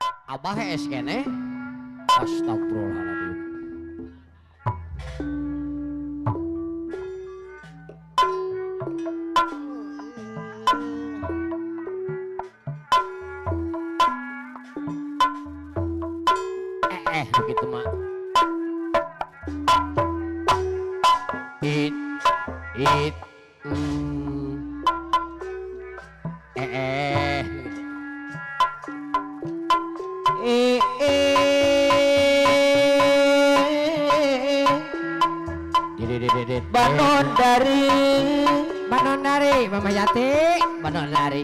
Abah es kene. Astagfirullahaladzim. Begitu mak. It Banon dari Mama Yati Banon dari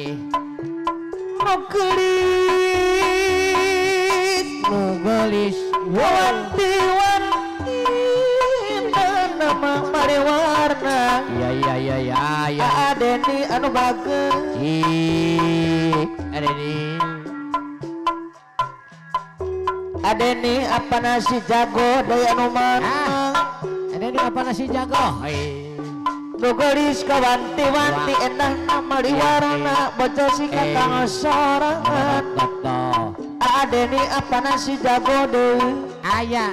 Nugelis wanti-wanti nama mari warna ya Adeni anu bagus Adeni apa nasi jago daya anu mana Adeni apa nasi jago Nugelis ka wanti-wanti endah nama di warna bocah si kakang sorangan Adeni apa nasi jago deh ayah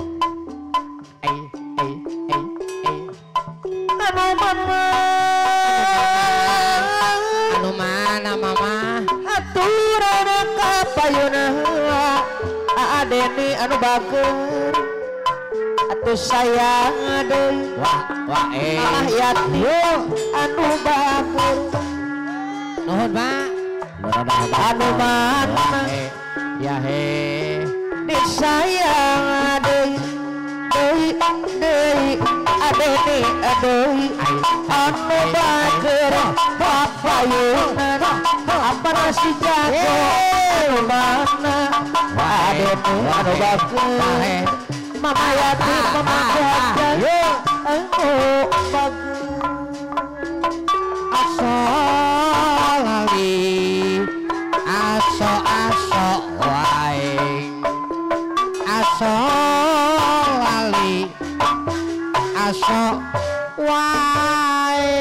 anu mana mama aturan kapayuna Adeni anu bager atuh sayang deui wah yati anu bager nuhun Pak anu mana ya he disayang deui Adeni anu bager papayunan apa nasi jago mana Adeni anu bager Mama Yati Mama Jaga anu bager aso wae aso wae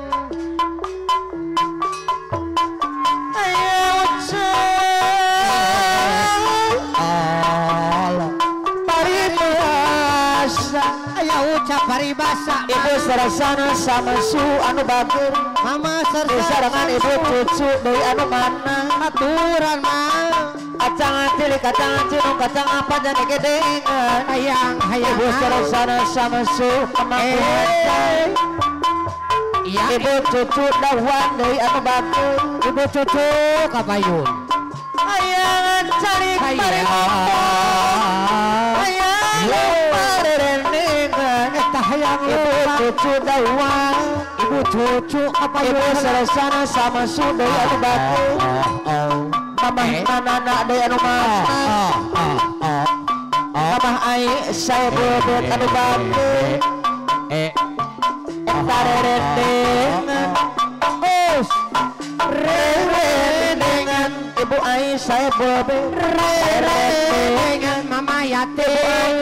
ucap paribasa ibu sarasana sama su anu bager mama sarangan ibu cucu dari anu mana aturan mah kacangan cilik kacangan cinung kacang apa jadi gedengan hayang ibu sarasana sama su iya ibu cucu dawan dari anu bager ibu cucu kapayun hayang cari mari hayang ibu cucu dawan ibu cucu apa ibu sarasana sama su dari anu bager mama nana dari anu mana mama ai saya bebet anu bager tarerendengan rerendengan ibu ai saya bebet rerendengan mama Yati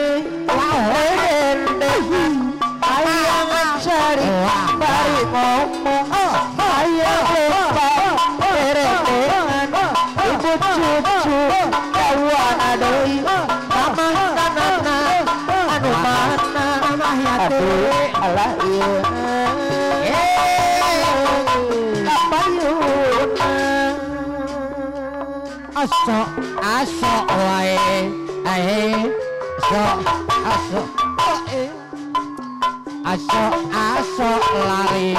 rerendengan ayang cari bari ngomong ayang lupa rerendengan ibu cucu kawan adoi mama tanana anu mana mama Yati alah iya aso wae aso lari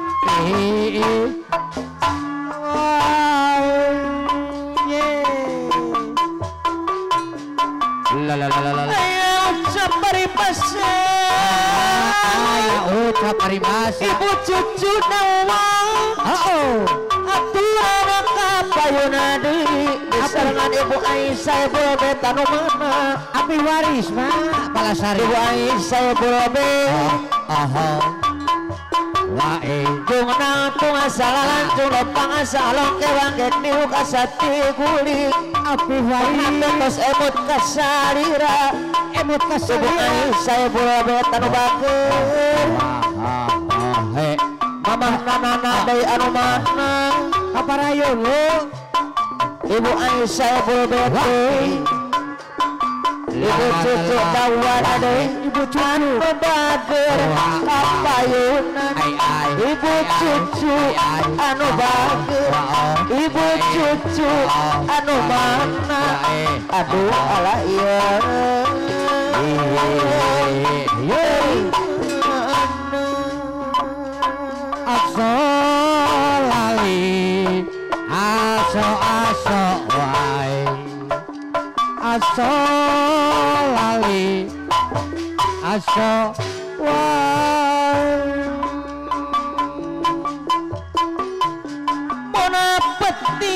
ucap paribasa ibu cucu nawang aturan kapayuna deui sarangan ibu Aisyah bebet anu mana api waris mah palasari ibu Aisyah bebet wae Jungna tungasalalan Junglepang asalong kewang getniu kasati kulit api waris terus emut kasalira emut ibu kasalira Aisyah bebet anu bager he mamah nana dari anu mana kaparayon lu Ibu Aisyah berbeda Ibu cucu dawan ada Ibu cucu bager kapayunan Ibu cucu anu bager Ibu cucu anu mana aduh ala iya aso lali aso wae aso lali aso wae Bona peti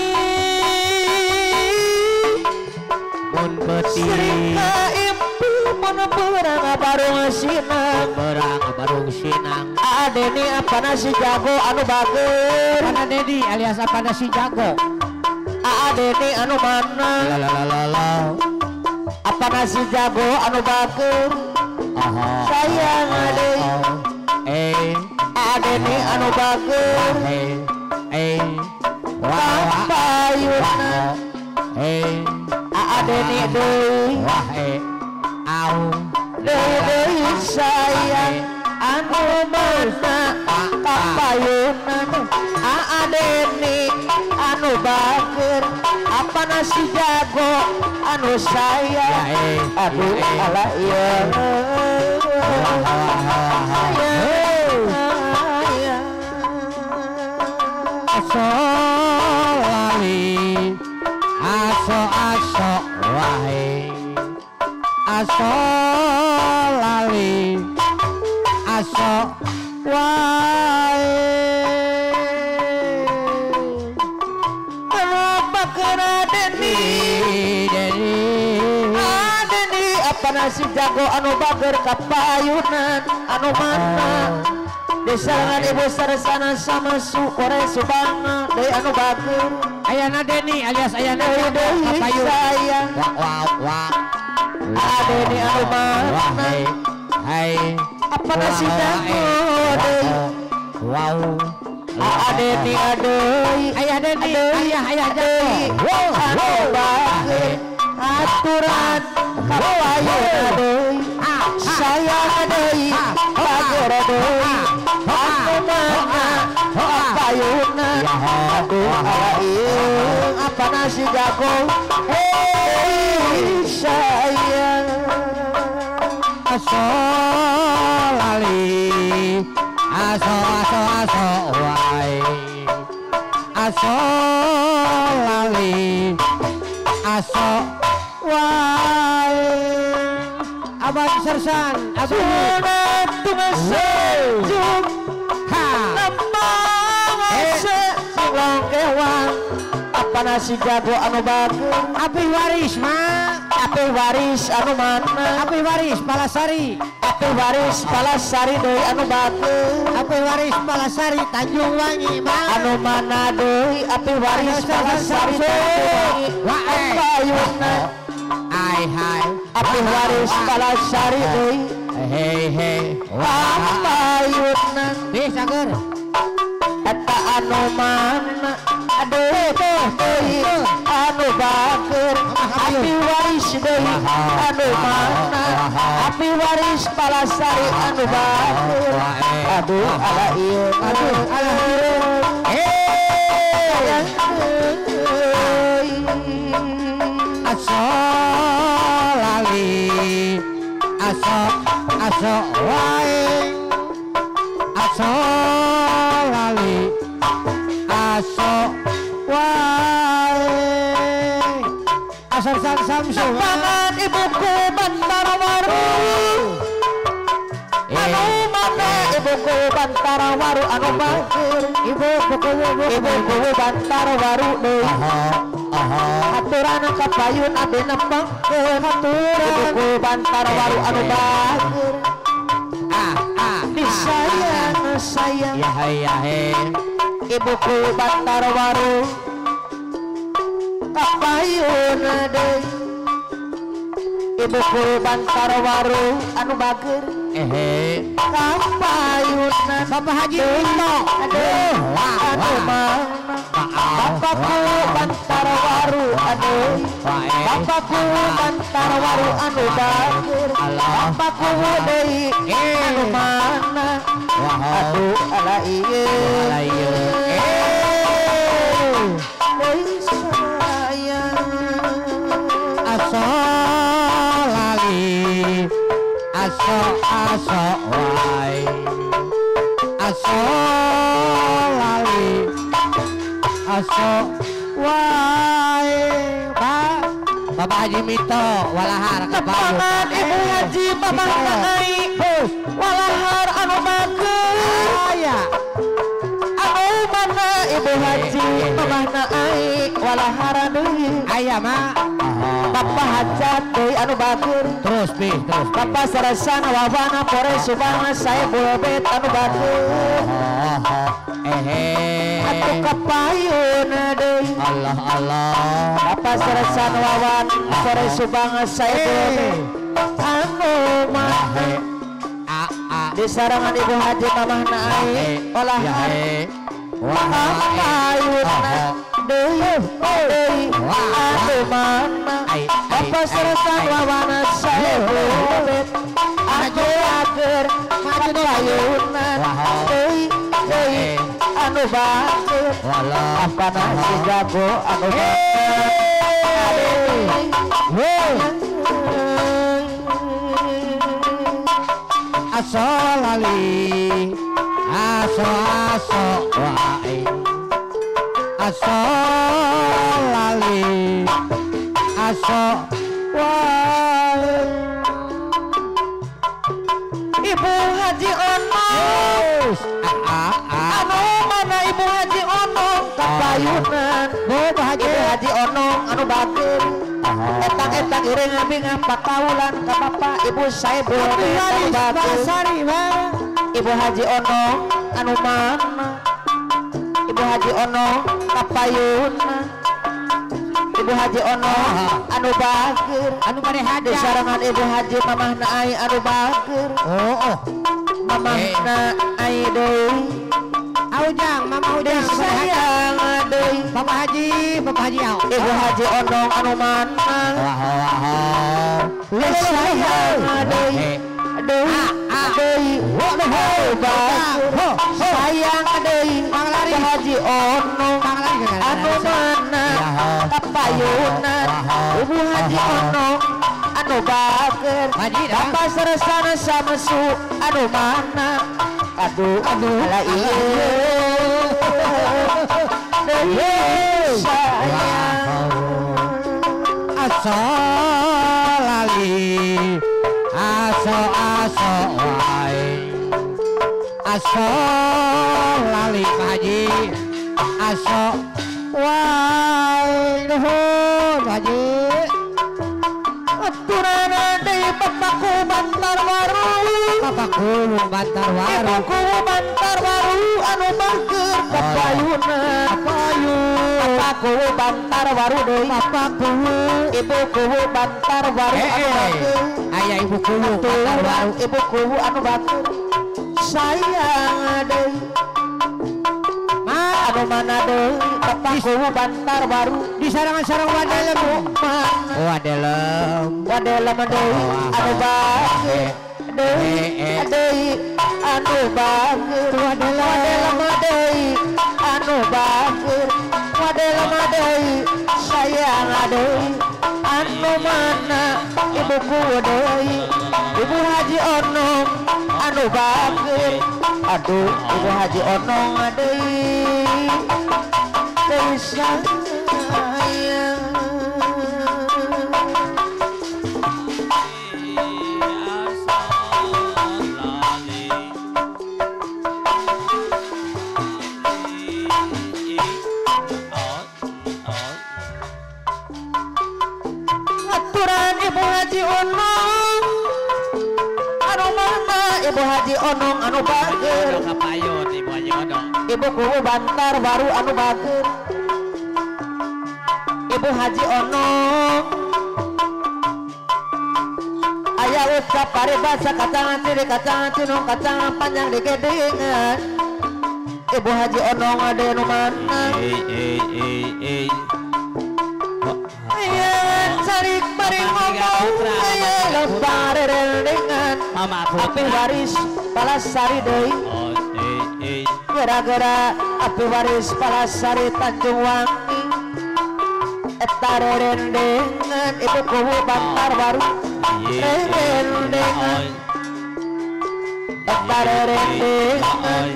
mun beti Sirika impi Bona berang barung sinang berang barung sinang Adeni apa nasi jago anu bager mana Dedi alias apa nasi jago Adeni anu mana lalalala apa nasi jago anu bager sayang adeni Adeni anu bager kapayunan Adeni deui deui sayang anu mana kapayunan Adeni anu bager apa nasi jago anu sayang aduh ala iya aso lali aso wae aso lali aso wae apa kena Adeni apa nasi jago anu bager kapayunan anu mana desangan ibu saresana sama sukore subana deui anu bager ayana Deni alias ayana deui kapayun sayang wah Adeni anu mana apa nasi jago deui wow Adeni adeui ayah Deni ayah jago anu bager aturan kapayun deui sayang deui bager deui anu mana kapayunan aduh ala ieu apa nasi jago hei sayang aso lali aso wae aso lali aso wae abang sersan abang sunat tungasejung ha nembang silong kewang apa nasi jago anu bager api waris mah api waris anu mana api waris Palasari api waris Palasari deui anu bager api waris Palasari Tanjung Wangi mah anu mana deui api waris Palasari Tanjung Wangi kapayunan hai api waris Palasari deui hei kapayunan bisa ger eta anu mana aduh deui anu bager api waris deui anu mana api waris Palasari anu bager aduh ala ieu aduh ala aso lali aso wae aso lali aso wae asar sang samsul pangan ibuku Bantara Waru anu mana ibuku Bantara Waru anu bager ibuku Bantara Waru deui aturan kapayun ade nembangkeun aturan ibuku Bantara Waru anu bager disayang sayang ibuku Bantara Waru kapayun deui ibuku Bantara Waru anu bager kapayunan Bapak Haji Winto aduh anu mana bapakku Bantara waru aduh bapakku bantar waru anu bakir bapakku deui anu mana aduh ala ieu deui sayang aso lali aso wae aso lali aso wae Bapak Haji Mito walahar kepangan Ibu Haji Mamah Naai walahar anu bageus aya anu mana Ibu Haji Mamah Naai walahar deui aya mah Bapak hajat deui anu bageus terus Bapak sarasana wawana pore subana saya bulbet anu bageus atuh kapayuna deui Allah Bapak sarasana wawan pore subana saya bulbet anu mah di sarangan Ibu Haji Mamah Naai olahar kapayuna deui anu mana Bapak sarasana wawana saya bulbet anu ager kapayuna deui anu bageus apa nasi jago anu aso lali aso wae aso lali aso wae Ibu Haji Onong anu mana Ibu Haji Onong kapayunan Ibu Haji Onong anu bageus etang iring abing pakaulan ka Bapak Ibu Saibul anu bageus Ibu Haji Onong anu mana Ibu Haji Onong kapayunan Ibu Haji Onong anu bageus anu manehaja sarangan Ibu Haji Mamah Naai anu bageus Mamah Naai deui Aujang mama ujang sayang deui Bapak Haji au Ibu Haji Onong anu mana sayang deui sayang deui Ibu Haji Onong anu mana kapayunan Ibu Haji Onong anu bageus Bapak sarasana samesu anu mana aduh ala ieu deui sayang aso lali aso wae aso lali Pak Haji aso wae nuhun Pak Haji aturana deui bapakku bantar waru Bapakku bantar waru ibuku bantar waru anu bageus kapayunan bapakku bantar waru deui Bapakku ibuku bantar waru anu bageus aya ibuku bantar waru ibuku anu bageus sayang deui anu mana deui bapakku bantar waru di sarang-sarang wadelem wadelem deui anu bageus deui anu bageus wadelem deui anu bageus wadelem deui sayang deui anu mana ibuku deui Ibu Haji Onong anu bageus aduh Ibu Haji Onong deui sayang aturan Ibu Haji Onong anu mana Ibu Haji Onong anu bageus kapayun Ibu Haji Onong ibuku bantar baru anu bageus Ibu Haji Onong aya ucap paribasa kacangan tiri kacangan tinong kacangan panjang digedengan Ibu Haji Onong ade nu mana cari bari ngomong aya lempar rendengan Mama api Putra waris Palasari deui gara-gara api waris Palasari Tanjung Wangi eta rendengan ibu kubu Bantar Baru rendengan eta rendengan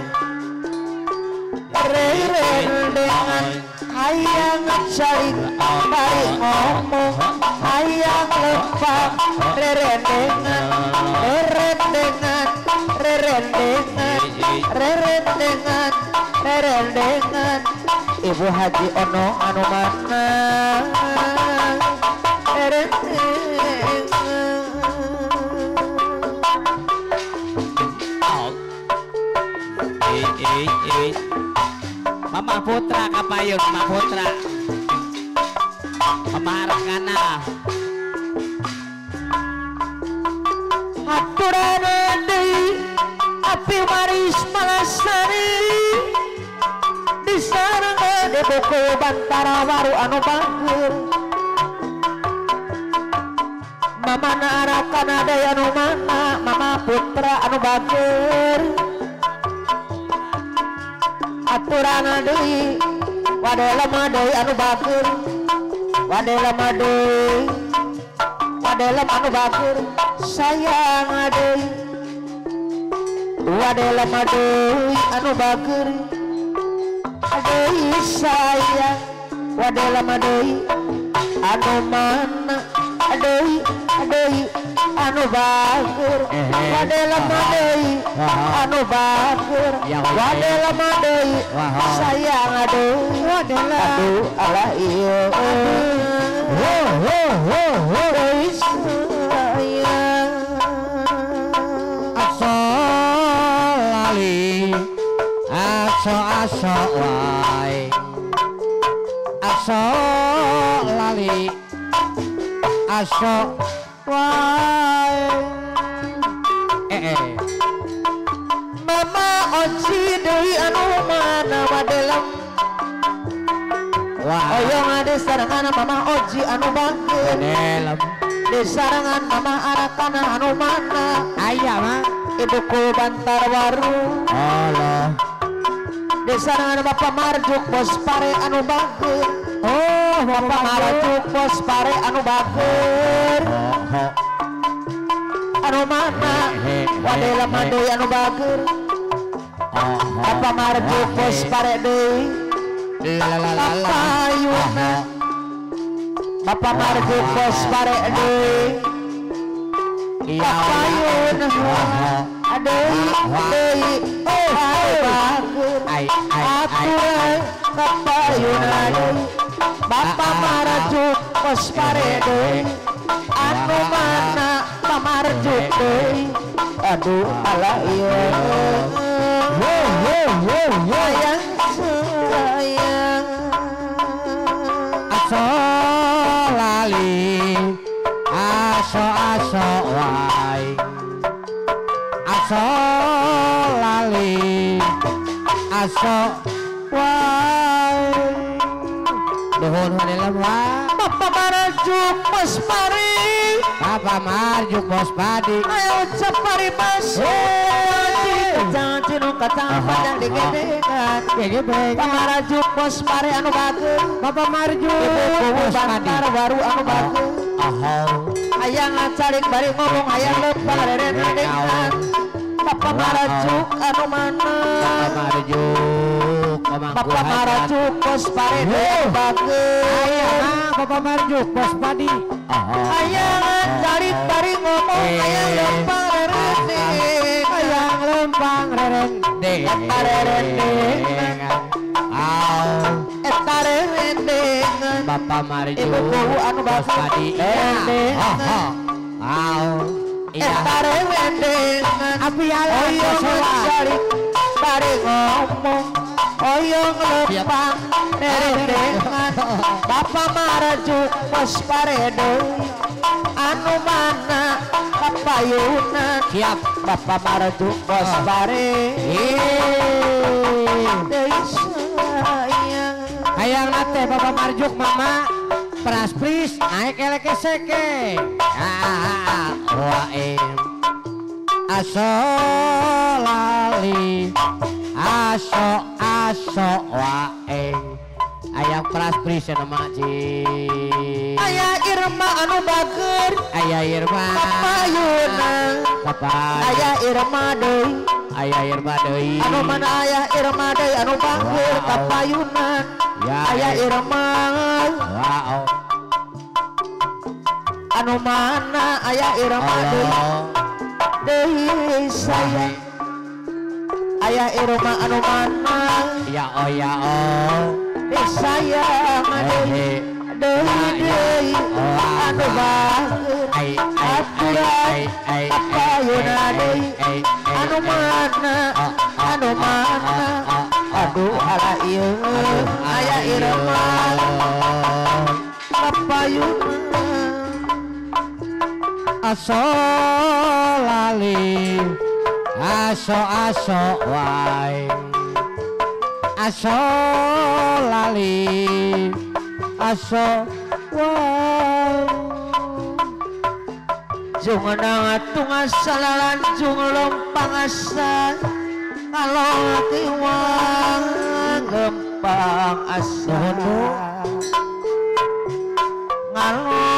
rendengan hayang cari bari ngomong hayang lempang rendengan rendengan rendengan rendengan rendengan Ibu Haji Ono anu mana rendengan Mama Putra kapayun Mama Putra Pemarakana aturan deui api waris Palasari disarangan di buku Bantara Baru anu bangkeur Mama naarakan daya anu mana Mama Putra anu bangkeur aturan deui wade lemah deui anu bangkeur wade lemah deui wade lemah anu bangkeur sayang deui wade lemah deui anu bangkeur deui sayang wade lemah deui anu mana deui deui anu bangkeur wade lemah deui anu bangkeur wade lemah deui sayang deui wade aduh alah ieu deui sayang aso lali aso wae aso lali aso wae Mama Oci deui anu mana wadelem oyong ade sarangan Mama Oji anu bangkeun dalam di sarangan Mama Arakana anu mana aya mah ibuku Bantar Baru Allah di sarangan Bapak Marjuk Bos Pare anu bangkeun oh Bapak Marjuk Bos Pare anu bangkeun anu mana wadela deui anu bangkeun Bapak Marjuk Bos Pare deui papayuna Bapak Marjuk Bos Pare deui papayuna deui deui bangkeun aturan papayuna deui Bapak Marjuk Bos Pare deui anu mana Pamarjuk deui aduh alah ieu sayang sayang aso lali aso wae aso lali aso wae nuhun hadeuleuh wae Bapak Marjuk Bos Pare Bapak Marjuk Bos Padi ayo ucap pari basa kacang cinu kacang panjang digedekan Bapak Marjuk Bos Pare anu bangkeun Bapak Marjuk Bos Bos Padi Bantar Baru anu bangkeun hayang ngacarik bari ngomong hayang lempar rendengan Bapak Marjuk anu mana Bapak Marjuk Bapak Marjuk Bos Pare anu bangkeun aya mah Bapak Marjuk Bos Padi hayang ngacarik bari ngomong hayang lempar rendengan hayang lempang rereng lempar rendengan eta rendengan Bapak Marjuk ibu kubu anu Bos Padi rendengan eta rendengan api ala oyong cari bari ngomong oyong lempang rendengan Bapak Marjuk Bos Pare deui anu mana papayunan siap Bapak Marjuk Bos Pare deui sayang hayang nate Bapak Marjuk mama praspris naik eleke seke waing aso lali aso waing ayah praspris ya nama Ci ayah Irma anu bager ayah Irma kapayunan kapan ayah Irma deui ayah Irma deui anu mana ayah Irma deui anu bager Wow. kapayunan ya ayah Irma wow anu mana ayah Irma deui sayang ayah Irma anu mana ya oh sayang deui anu bager aturan kapayunan deui anu mana aduh ala ieu ayah Irma kapayunan aso lali aso waing aso lali aso waing jung ngatung asalalan jung lompang asa kalong kiwang gempang asa ngalong